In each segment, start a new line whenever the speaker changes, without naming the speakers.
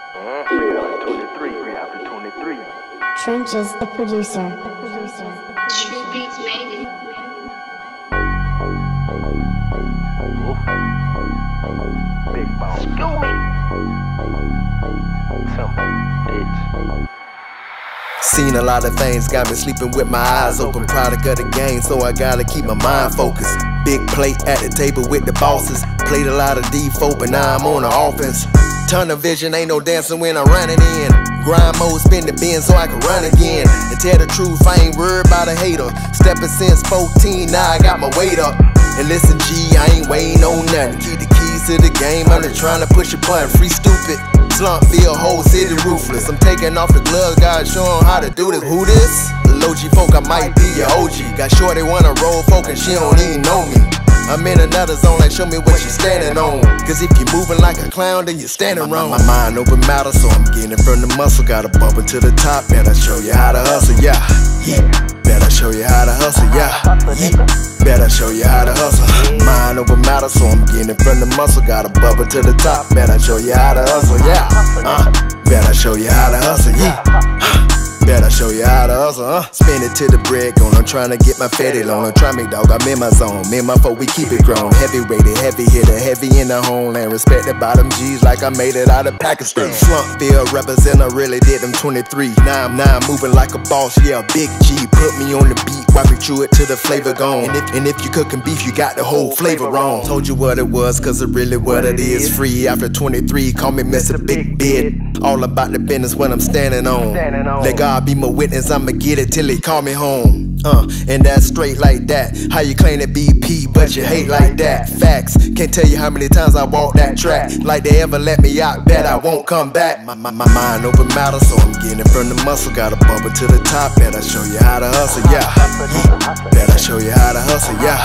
Free after 23.
Trenches, the producer.
True Beats made it.
Big ball. Simple, bitch.
Seen a lot of things, got me sleeping with my eyes open. Product of the game, so I gotta keep my mind focused. Big plate at the table with the bosses. Played a lot of D4, but now I'm on the offense. Ton of vision, ain't no dancing when I'm running in. Grind mode, spin the bin so I can run again. And tell the truth, I ain't worried about a hater. Stepping since 14, now I got my weight up. And listen, G, I ain't waiting on nothing. Keep the keys to the game, I'm just trying to push a button. Free stupid, Slumpville, whole city ruthless. I'm taking off the gloves, God show 'em how to do this. Who this? Low G folk, I might be your OG. Got shorty wanna roll folk and she don't even know me. I'm in another zone, like show me what you standing on. Cause if you moving like a clown, then you're standing wrong. My mind over matter, so I'm getting it from the muscle. Gotta bump it to the top, better show you how to hustle, yeah. Better show you how to hustle, yeah. Better show you how to hustle. Mind over matter, so I'm getting it from the muscle. Gotta bump it to the top, better show you how to hustle, yeah. Better show you how to hustle, yeah. Better show you how to hustle, Spin it to the bread on, I'm trying to get my fatty loan. Try me, dog, I'm in my zone. Me and my folk, we keep it grown. Heavy rated, heavy hitter, heavy in the homeland. Respected by them G's like I made it out of Pakistan. Slumpville represent, I really did them 23. Now I'm moving like a boss, yeah, big G. Put me on the beat, wipe it through it till the flavor gone. And if you cooking beef, you got the whole flavor wrong. Told you what it was, cause it really what it is. Free after 23, call me Mr. Big Bid. All about the business when I'm standing on. Let God be my witness, I'ma get it till he call me home. And that's straight like that. How you claim to be P, but you hate like that. Facts, can't tell you how many times I walked that track. Like they ever let me out, bet I won't come back. My mind over matter, so I'm getting it from the muscle. Gotta bump it to the top, better show you how to hustle, yeah. Better show you how to hustle, yeah.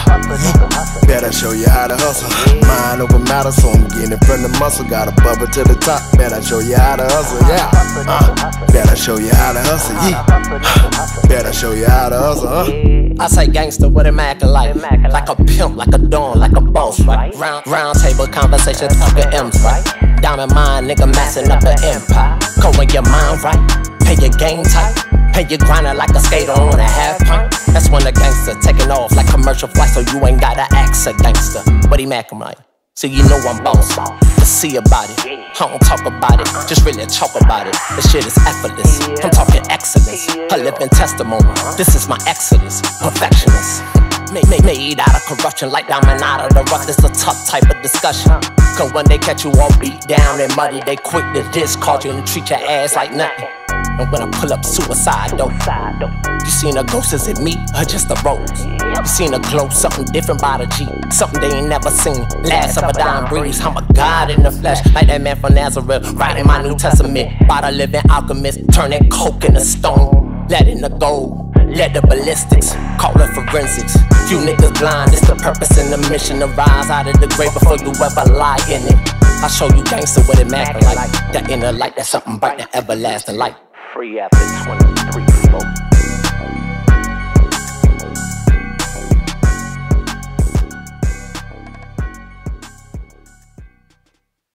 Better show you how to hustle. Mind over matter, so I'm getting it from the muscle. Gotta bump it to the top, better show you how to hustle, yeah. Better show you how to hustle, yeah. Better show you how to hustle,
I say gangster, what am I acting like? Like a pimp, like a don, like a boss, right? Round table conversation, talking M's, right? Diamond mind, nigga, massing up an empire. Going your mind right, pay your game tight, pay your grinding like a skater on a half pint. That's when the gangster taking off like commercial flight, so you ain't gotta act a gangster. But he mackin' right, so you know I'm boss. Let's see about it, I don't talk about it, just really talk about it. This shit is effortless, I'm talking excellence, a living testimony. This is my exodus, perfectionist. Made out of corruption, like diamond out of the rough. It's a tough type of discussion. Cause when they catch you all beat down and muddy, they quick to discard you and treat your ass like nothing. And when I pull up suicide, though, you seen a ghost, is it me or just a rose? You seen a glow, something different by the G, something they ain't never seen. Last of a dying breeze, I'm a god in the flesh, like that man from Nazareth, writing my New Testament. By the living alchemist, turning coke into stone, letting the gold, let the ballistics, call it forensics. You niggas blind, it's the purpose and the mission to rise out of the grave before you ever lie in it. I show you gangster what it matter like. That inner light, that's something bright, that everlasting light.
Free after 23, folks.